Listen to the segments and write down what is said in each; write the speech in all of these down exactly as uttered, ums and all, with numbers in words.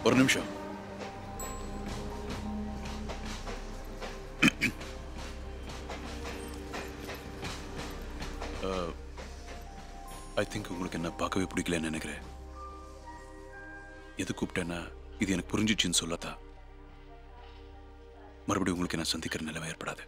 ஒரு நிமிஷம். I think உங்களுக்கு என்ன பார்க்கவே பிடிக்கலன்னு நினைக்கிறேன். எது கூப்பிட்டேன்னா இது எனக்கு புரிஞ்சிச்சுன்னு சொல்லத்தா மறுபடியும் உங்களுக்கு என்ன சந்திக்கிற நிலைமை ஏற்படாது.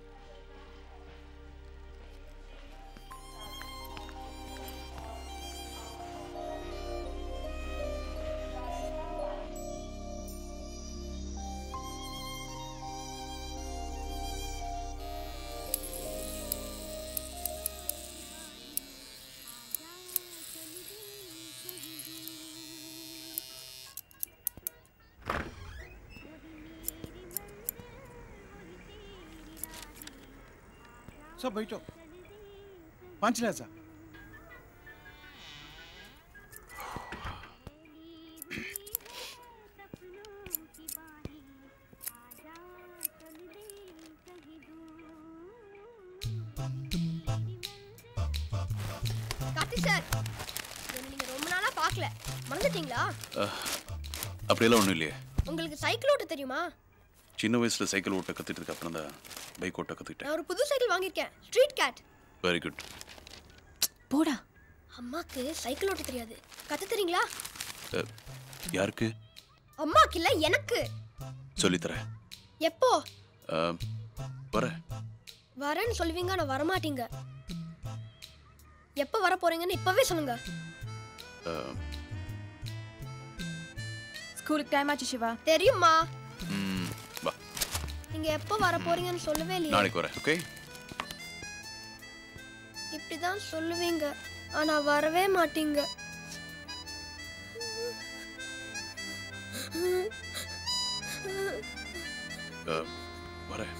सब बैठो. पांच ले सा. கார்த்திக் சார், நீங்க ரொம்ப நாளா பார்க்கல, மறந்துட்டீங்களா? அப்படியெல்லாம் ஒண்ணும் இல்லையே. உங்களுக்கு சைக்கிள் ஓட்ட தெரியுமா? சின்ன வயசுல சைக்கிள் ஓட்ட கத்துட்டதுக்கு அப்புறம் தான் பைக் ஓட்ட கத்துக்கிட்டேன். நான் ஒரு புது சைக்கிள் வாங்கியிருக்கேன், ஸ்ட்ரீட் கேட். Very good. போடா. அம்மாக்கு சைக்கிள் ஓட்ட தெரியாது, கத்து தரீங்களா? யாருக்கு? அம்மாக்கு இல்ல, எனக்கு. சொல்லி தரேன். எப்போ? வரேன். வரேன்னு சொல்லுவீங்க, நான் வரமாட்டீங்க. எப்போ வர போறீங்கன்னு இப்பவே சொல்லுங்க. ஸ்கூலுக்கு டைம் ஆச்சு சிவா. தெரியுமா? ம், வா. நீங்க எப்போ வர போறீங்கன்னு சொல்லவே இல்லையே. நாளைக்கு வரேன். ஓகே? இப்படிதான் சொல்லுவீங்க, ஆனா வரவே மாட்டீங்க. வரேன்.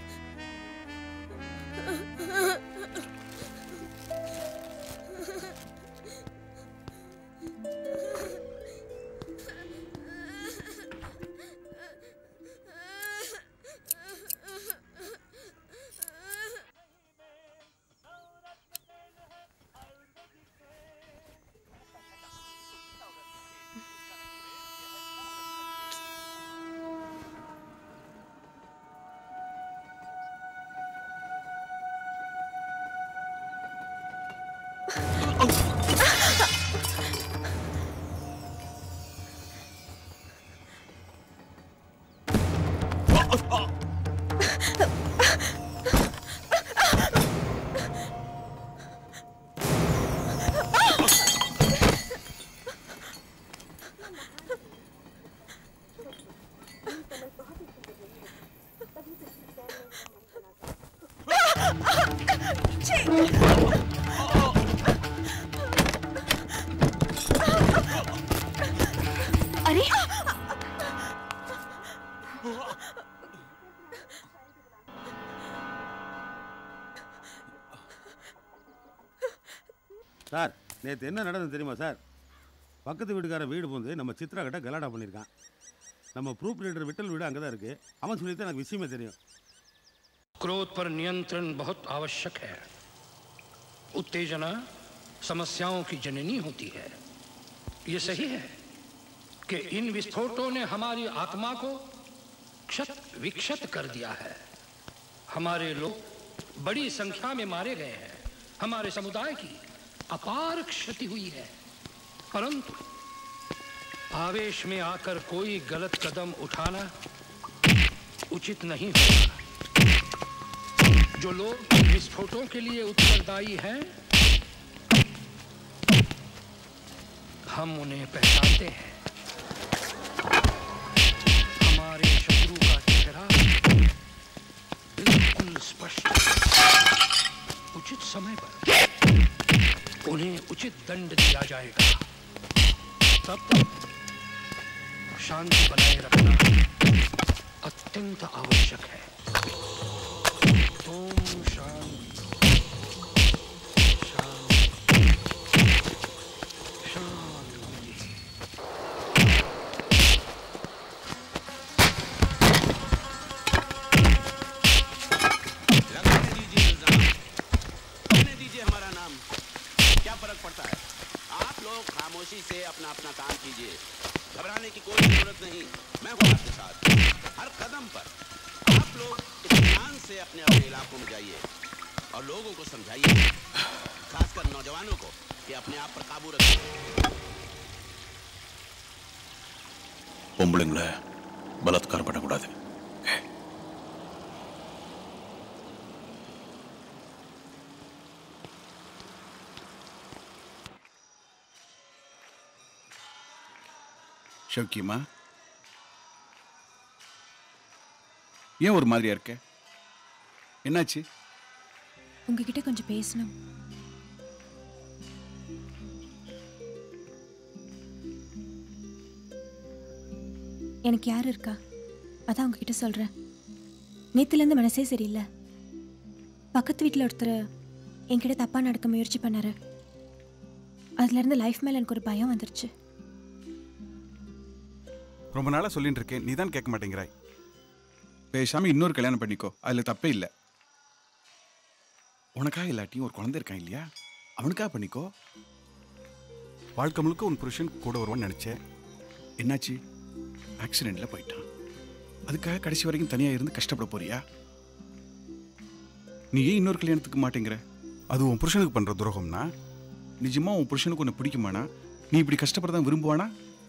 अरे சார், நேற்று என்ன நடந்தது தெரியுமா சார்? பக்கத்து வீட்டுக்கார வீடு போந்து நம்ம சித்ரா கிட்ட கலாட்டா பண்ணியிருக்கான். நம்ம ப்ரூஃப் ரீடர் விட்டல் வீடு அங்கே தான் இருக்குது. அவன் சொல்லிட்டு எனக்கு விஷயமே தெரியும். क्रोध पर नियंत्रण बहुत आवश्यक है। उत्तेजना समस्याओं की जननी होती है। ये सही है कि इन विस्फोटों ने हमारी आत्मा को क्षत विक्षत कर दिया है। हमारे लोग बड़ी संख्या में मारे गए हैं। हमारे समुदाय की अपार क्षति हुई है। परंतु आवेश में आकर कोई गलत कदम उठाना उचित नहीं होगा। जो लोग विस्फोटों के लिए उत्तरदायी हैं, हम उन्हें पहचानते हैं। हमारे शत्रु का चेहरा बिल्कुल स्पष्ट। उचित समय पर उन्हें उचित दंड दिया जाएगा। तब तक शांति बनाए रखना अत्यंत आवश्यक है। ओम शांति शांति शांति। लगाने दीजिए इल्जाम, कहने दीजिए हमारा नाम, क्या फर्क पड़ता है? आप लोग खामोशी से अपना अपना काम कीजिए। घबराने की कोई जरूरत नहीं, मैं हूँ आपके साथ। हर कदम पर आप लोग इत्मीनान से अपने अपने इलाकों में जाइए और लोगों को समझाइए, खासकर नौजवानों को, कि अपने आप पर काबू रखें। பொம்பளைங்களை பலாத்காரம் பண்ணக்கூடாது. ஷோக்கியமா, ஏன் ஒரு மாதிரியா இருக்க? என்னாச்சு? உங்ககிட்ட கொஞ்சம் பேசணும். எனக்கு யார் இருக்கா? அதான் உங்ககிட்ட சொல்கிறேன். நேற்றுலேருந்து மனசே சரியில்லை. பக்கத்து வீட்டில் ஒருத்தர் என்கிட்ட தப்பாக நடக்க முயற்சி பண்ணார். அதுலேருந்து லைஃப் மேலே எனக்கு ஒரு பயம் வந்துருச்சு. ரொம்ப நாளாக சொல்லிட்டு இருக்கேன், நீ தான் கேட்க மாட்டேங்கிறாய். பேசாமல் இன்னொரு கல்யாணம் பண்ணிக்கோ, அதில் தப்பே இல்லை. உனக்காக இல்லாட்டியும் ஒரு குழந்தை இருக்கான் இல்லையா, அவனுக்காக பண்ணிக்கோ. வாழ்க்கை முழுக்க உன் புருஷன் கூட வருவான்னு நினச்சேன். என்னாச்சு? ஆக்சிடெண்ட்டில் போயிட்டான். அதுக்காக கடைசி வரைக்கும் தனியாக இருந்து கஷ்டப்பட போறியா? நீ ஏன் இன்னொரு கல்யாணத்துக்கு மாட்டேங்கிற? அது உன் புருஷனுக்கு பண்ணுற துரோகம்னா? நிஜமாக உன் புருஷனுக்கு உன்னை பிடிக்குமானா? நீ இப்படி கஷ்டப்படதான் விரும்புவானா?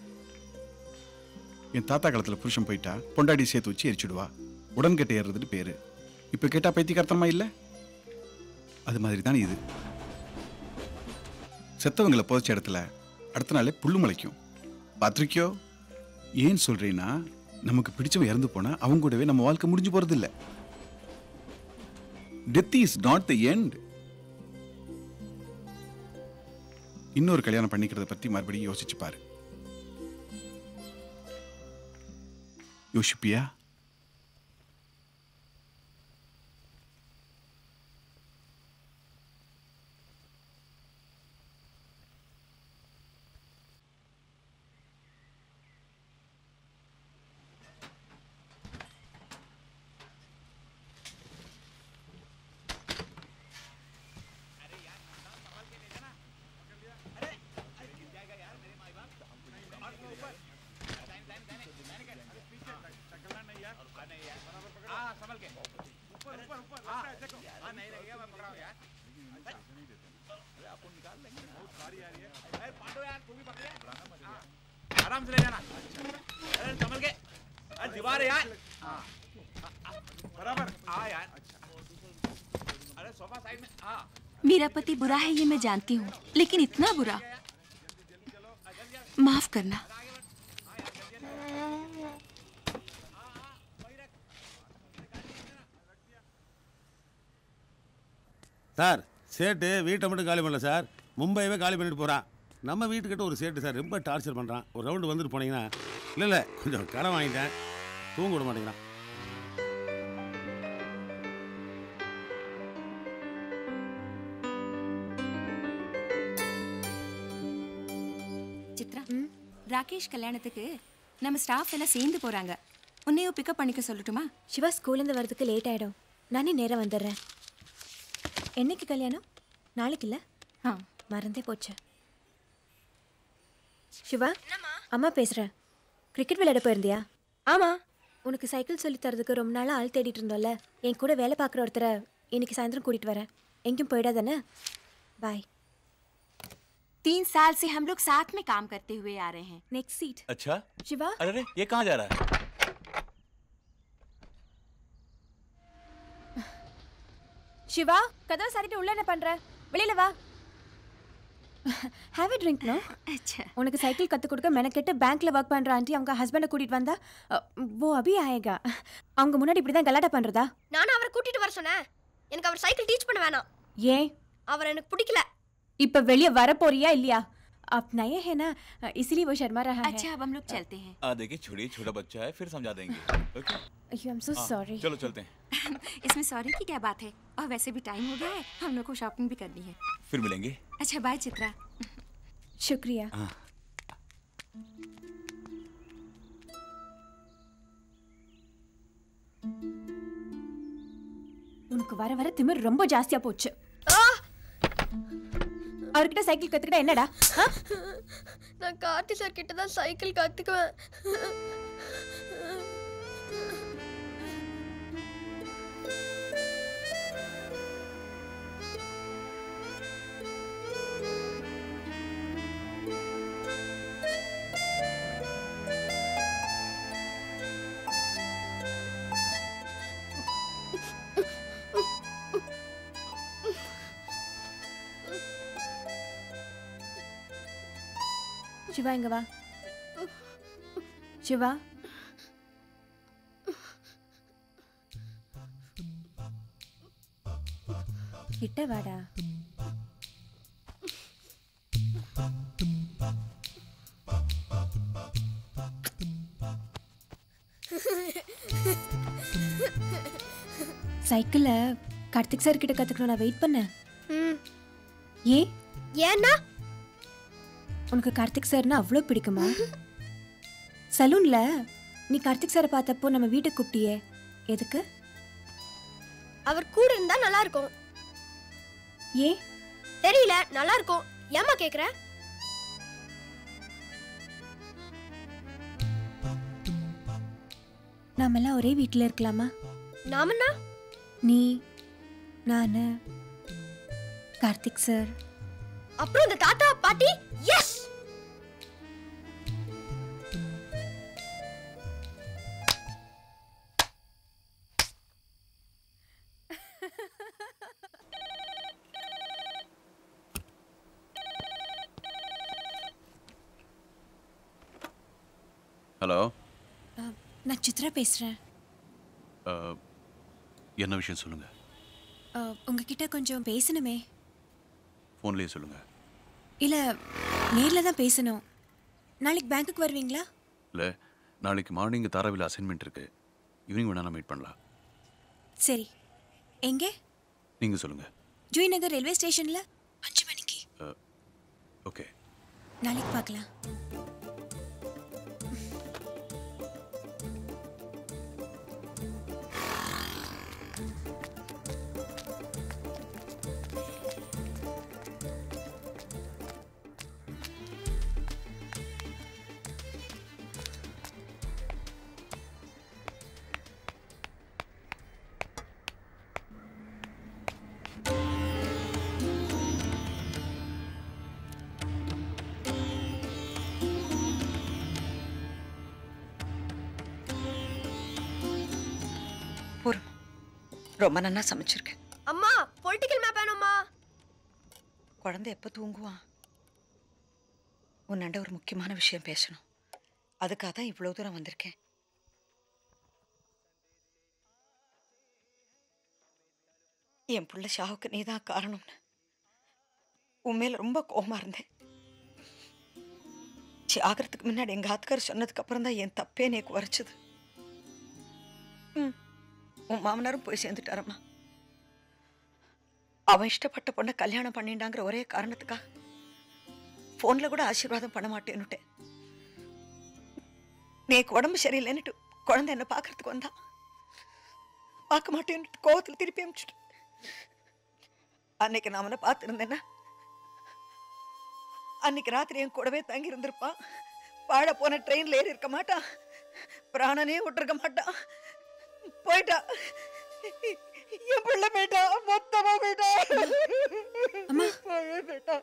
என் தாத்தா காலத்தில் புருஷன் போயிட்டா பொண்டாடி சேர்த்து வச்சு எரிச்சுடுவா, உடன்கட்டை ஏறுறதுன்னு பேரு. இப்போ கேட்டால் பைத்தியக்காரத்தனமா இல்லை? அது மாதிரி தான் இது. செத்தவங்களை புதைச்ச இடத்துல அடுத்த நாளே புல்லு முளைக்கும். பார்த்துருக்கியோ? ஏன் சொல்றேன்னா, நமக்கு பிடிச்சவன் இறந்து போனா அவங்க கூடவே நம்ம வாழ்க்கை முடிஞ்சு போறது இல்லை. Death is not the end. இன்னொரு கல்யாணம் பண்ணிக்கிறத பத்தி மறுபடியும் யோசிச்சு பாரு. யோசிப்பியா? आराम से ले जाना। अरे संभल के, अरे दीवार है यार। बराबर आ यार। अरे सोफा साइड में आ। मेरा पति बुरा है ये मैं जानती हूँ, लेकिन इतना बुरा, माफ करना। சார், சேட்டு வீட்டை மட்டும் காலி பண்ணல சார், மும்பையவே காலி பண்ணிட்டு போகிறான். நம்ம வீட்டுக்கிட்ட ஒரு சேட்டு சார் ரொம்ப டார்ச்சர் பண்ணுறான். ஒரு ரவுண்டு வந்துட்டு போனீங்கன்னா, இல்லை இல்லை கொஞ்சம் கடன் வாங்கிட்டேன், தூங்க விட மாட்டேங்கிறான். சித்ரா, ராகேஷ் கல்யாணத்துக்கு நம்ம ஸ்டாஃப் எல்லாம் சேர்ந்து போகிறாங்க. உன்னையும் பிக்கப் பண்ணிக்க சொல்லட்டுமா? சிவா ஸ்கூல்லேருந்து வரதுக்கு லேட் ஆகிடும், நானே நேராக வந்துடுறேன். என்னைக்கு கல்யாணம்? நாளைக்கு இல்லை? ஆ, மறந்தே போச்சு. சிவா, அம்மா பேசுகிறேன். கிரிக்கெட் விளையாட போயிருந்தியா? ஆமாம். உனக்கு சைக்கிள் சொல்லி தரதுக்கு ரொம்ப நாளாக ஆள் தேடிட்டு இருந்தோம்ல, என் கூட வேலை பார்க்குற ஒருத்தரை இன்னைக்கு சாயந்தரம் கூட்டிகிட்டு வரேன். எங்கேயும் போயிடாதானே? பாய். तीन साल से हम लोग साथ में काम करते हुए आ रहे हैं। Next seat. अच्छा शिवा, अरे ये कहाँ जा रहा है? शिवा, कदम सारी उल्ला என்ன பண்ற? வெளியில வா. Have a drink no? अच्छा, உனக்கு சைக்கிள் கத்து கொடுக்க மெனக்கெட்டு பேங்க்ல வர்க் பண்ற ஆண்டி அவங்க ஹஸ்பண்ட கூட்டிட்டு வந்தா वो अभी आएगा. அவங்க முன்னாடி இப்படி தான் கலாட்டா பண்றதா? நான் அவரை கூட்டிட்டு வர சொன்னேன். எனக்கு அவர் சைக்கிள் டீச் பண்ண வேணாம். ஏன்? அவர் எனக்கு பிடிக்கல. இப்ப வெளிய வர போறியா இல்லையா? आप नए हैं ना, इसलिए वो शर्मा रहा है. अच्छा अब हम लोग चलते हैं। आ देखिए छोड़िए, छोटा बच्चा है, फिर समझा देंगे। Okay I am so sorry. चलो चलते हैं। इसमें सॉरी की क्या बात है, और वैसे भी टाइम हो गया है, हम लोग को शॉपिंग भी करनी है। फिर मिलेंगे। अच्छा बाय चित्रा। शुक्रिया. உனக்கு வர வர திமிர் ரொம்ப ஜாஸ்தியா போச்சு. அவர்கிட்ட சைக்கிள் கத்துக்கிட்டா என்னடா? நான் கார்த்தி சார் கிட்ட தான் சைக்கிள் கத்துக்குவேன். சிவா இங்க வா. சிவா கிட்ட வாடா. சைக்கிள கார்த்திக் சார் கிட்ட கத்துக்கணும். நான் வெயிட் பண்ணேன். ஏ ஏன்னா உனக்கு கார்த்திக் சார்னா அவ்வளோ பிடிக்குமா? சலூன்ல நீ கார்த்திக் சாரை பார்த்தப்போ நம்ம வீட்டுக்கு கூப்பிட்டியே, எதுக்கு? அவர் கூட இருந்தா நல்லா இருக்கும். ஏ தெரியல, நல்லா இருக்கும். ஏமா கேக்குற? நாமெல்லாம் ஒரே வீட்டில் இருக்கலாமா? நாமன்னா நீ, நானு, கார்த்திக் சார், அப்புறம் இந்த தாத்தா பாட்டி. எஸ். ஹலோ, நான் சித்ரா பேசுறேன். என்ன விஷயம் சொல்லுங்க. உங்ககிட்ட கொஞ்சம் பேசணுமே. ஃபோன்லேயே சொல்லுங்க. இல்லை, நேரில் தான் பேசணும். நாளைக்கு பேங்க்குக்கு வருவீங்களா? இல்லை, நாளைக்கு மார்னிங் தாராவில் அசைன்மெண்ட் இருக்கு. ஈவினிங் வேணா மீட் பண்ணலாம். சரி, எங்கே? நீங்கள் சொல்லுங்க. ஜூய் நகர் ரயில்வே ஸ்டேஷனில் அஞ்சு மணிக்கு. ஓகே, நாளைக்கு பார்க்கலாம். ரொம்ப நல்லா சமைச்சிருக்கேன். அம்மா, பொலிட்டிக்கல் மேப் வேணும்மா. குழந்தை எப்போ தூங்குவான்? உன்னாண்ட ஒரு முக்கியமான விஷயம் பேசணும். அதுக்காக தான் இவ்வளோ தூரம் வந்திருக்கேன். என் புள்ள ஷாவுக்கு நீதான் காரணம்னு உண்மையில ரொம்ப கோபமா இருந்தேன். ஆகிறதுக்கு முன்னாடி எங்க ஆத்துக்கார் சொன்னதுக்கு அப்புறம் தான் என் தப்பே எனக்கு உரைச்சது. ம் உன் மாமனாரும் போய் சேர்ந்துட்டாரம்மா. அவன் இஷ்டப்பட்ட பொண்ணை கல்யாணம் பண்ணிட்டாங்கிற ஒரே காரணத்துக்காக போன்ல கூட ஆசீர்வாதம் பண்ண மாட்டேன்னுட்டேன். நேக்கு உடம்பு சரியில்லைன்னுட்டு குழந்தை என்ன பாக்குறதுக்கு வந்தா பார்க்க மாட்டேன்னு கோவத்தில் திருப்பி அனுப்பிச்சுட்டு அன்னைக்கு நான் அவனை பார்த்துருந்தேன்னா அன்னைக்கு ராத்திரி என் கூடவே தங்கி இருந்திருப்பான். வாழ போன ட்ரெயின்ல ஏறி இருக்க மாட்டான், பிராணனே விட்டுருக்க மாட்டான். போயிட்டா என் பிள்ளை போயிட்டா, மொத்தமா போயிட்டா. போயிட்டா.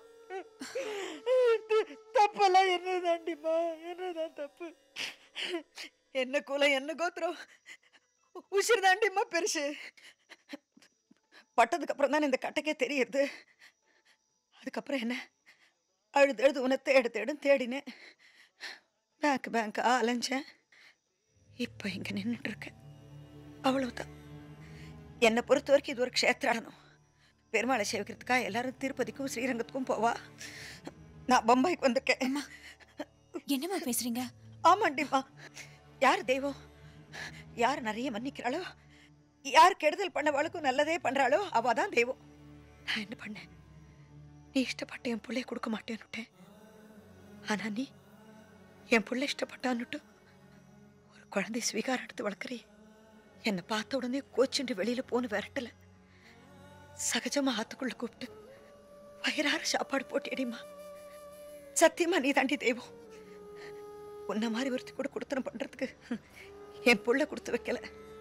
தப்பெல்லாம் என்னதாண்டிமா, என்னதான் தப்பு? என்ன கூலம், என்ன கோத்திரம், உசிர் தாண்டிமா பெருசு. பட்டதுக்கு அப்புறம் தான் இந்த கட்டைக்கே தெரியுது. அதுக்கப்புறம் என்ன அழுது அழுது உன்னை தேடு தேடும் தேடினேன். பேங்க் பேங்க் அலைஞ்சேன். இப்போ இங்கே நின்றுட்டு இருக்கேன். அவ்வளவுதான். என்னை பொறுத்த வரைக்கும் இது ஒரு க்ஷேத்ராடனம். பெருமாளை சேவிக்கிறதுக்காக எல்லாரும் திருப்பதிக்கும் ஸ்ரீரங்கத்துக்கும் போவா. நான் பம்பாய்க்கு வந்திருக்கேன். என்னம்மா பேசுறீங்க? ஆமாண்டிம்மா. யார் தெய்வம், யார் நிறைய மன்னிக்கிறாளோ, யார் கெடுதல் பண்ணவாளுக்கும் நல்லதே பண்றாளோ அவ தான் தெய்வம். நான் என்ன பண்ணேன்? நீ இஷ்டப்பட்ட என் பிள்ளைய கொடுக்க மாட்டேன்னுட்டேன். ஆனா நீ என் பிள்ளை இஷ்டப்பட்டான்னுட்டு ஒரு குழந்தை ஸ்வீகாரம் எடுத்து வளர்க்குறே. என்னை பார்த்த உடனே கோச்சுண்டு வெளியில போன்னு விரட்டல, சகஜமா ஆத்துக்குள்ள கூப்பிட்டு வயிறார சாப்பாடு போட்டியடிமா. சத்தியமா நீ தாண்டி தெய்வம். உன்ன மாதிரி ஒருத்தி கூட கொடுத்தனம் பண்றதுக்கு என் புள்ள கொடுத்து வைக்கல.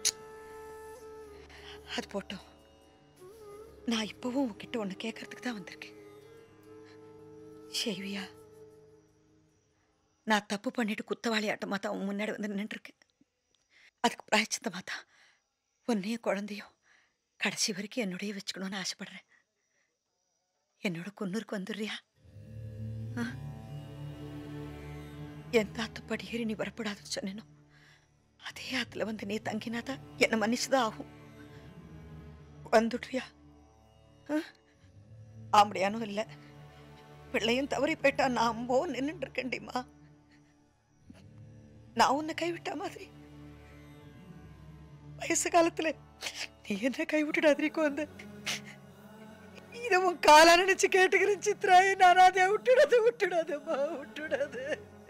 அது போட்டோம். நான் இப்பவும் உன்கிட்ட ஒண்ணு கேட்கறதுக்கு தான் வந்திருக்கேன். ஷெய்வியா, நான் தப்பு பண்ணிட்டு குத்தவாளி ஆட்டமா தான் உன் முன்னாடி வந்து நின்று இருக்கேன். அதுக்கு பிராய்ச்சித்தமா தான் உன்னையும் குழந்தையும் கடைசி வரைக்கும் என்னுடைய வச்சுக்கணும்னு ஆசைப்படுறேன். என்னோட குன்னூருக்கு வந்துடுறியா? என் தாத்து படியேறி நீ வரப்படாதுன்னு சொன்னேனோ அதே ஆத்துல வந்து நீ தங்கினாதான் என்னை மன்னிச்சுதான் ஆகும். வந்துடுறியா? ஆம்படியானும் இல்லை, பிள்ளையும் தவறி போயிட்டா நான் அம்போ நின்றுட்டு இருக்கேன்டிமா. நான் உன்னை கைவிட்டா மாதிரி வயசு காலத்துல நீ என்ன கைவிட்டுடாதிரிக்கோ அந்த இதை உன் காலா நினைச்சு கேட்டுக்கிறேன் சித்ராயை. நான் அதை விட்டுடாது விட்டுடாதம்மா விட்டுடாது.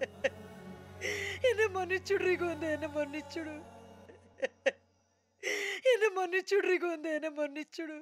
என்ன மன்னிச்சுடுறீங்க வந்து என்ன மன்னிச்சுடு என்ன மன்னிச்சுடுறீங்க வந்து என்ன மன்னிச்சுடு.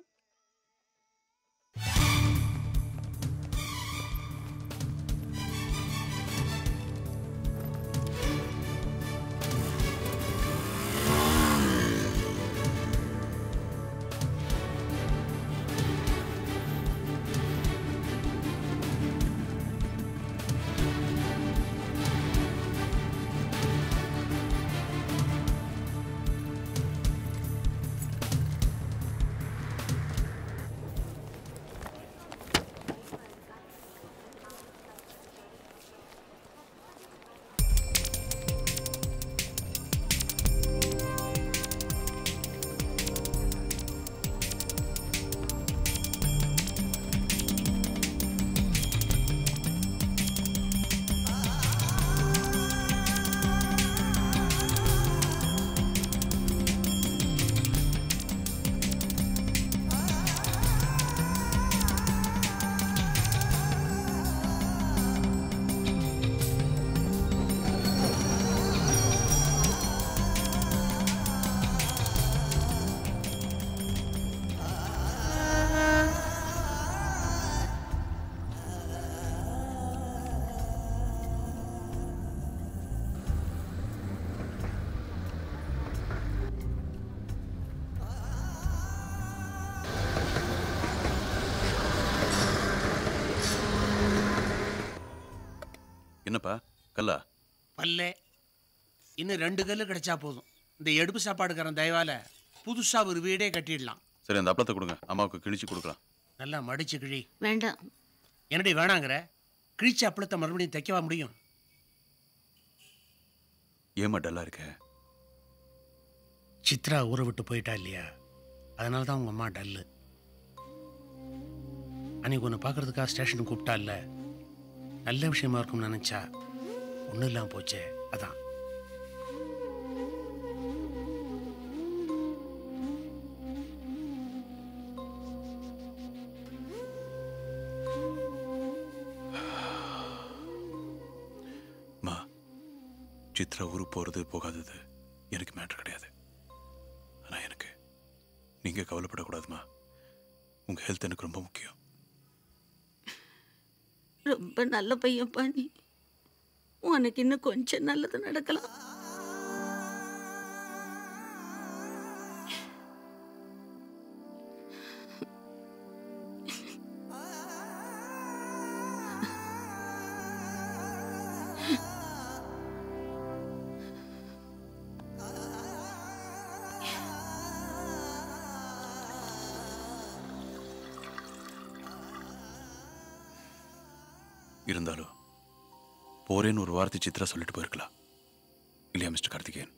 என்னப்பா கல்லா? பல்லே இன்னும் ரெண்டு கல்லு கிடைச்சா போதும். இந்த எடுப்பு சாப்பாடுக்காரன் தயவால புதுசா ஒரு வீடே கட்டிடலாம். சரி, அந்த அப்பளத்தை கொடுங்க, அம்மாவுக்கு கிழிச்சு கொடுக்கலாம். நல்லா மடிச்சு கிழி. வேண்டாம். என்னடி வேணாங்கிற? கிழிச்ச அப்பளத்தை மறுபடியும் தைக்கவா முடியும்? ஏமா டல்லா இருக்க? சித்ரா ஊரை விட்டு போயிட்டா இல்லையா, அதனால தான் உங்க அம்மா டல்லு. அன்னைக்கு ஒன்று பார்க்கறதுக்காக ஸ்டேஷனுக்கு கூப்பிட்டா இல்ல, நல்ல விஷயமா இருக்கும்னு நினைச்சா ஒன்றும் இல்லாமல் போச்சே, அதான். மா, சித்ரா ஊருக்கு போகிறது போகாதது எனக்கு மேட்ரு கிடையாது. ஆனால் எனக்கு நீங்கள் கவலைப்படக்கூடாதுமா. உங்கள் ஹெல்த் எனக்கு ரொம்ப முக்கியம். ரொம்ப நல்ல பையன் பாணி, உனக்கு இன்னும் கொஞ்சம் நல்லது நடக்கலாம். இருந்தாலும் போறேன்னு ஒரு வார்த்தை சித்ரா சொல்லிட்டு போயிருக்கலாம் இல்லையா மிஸ்டர் கார்த்திகேயன்?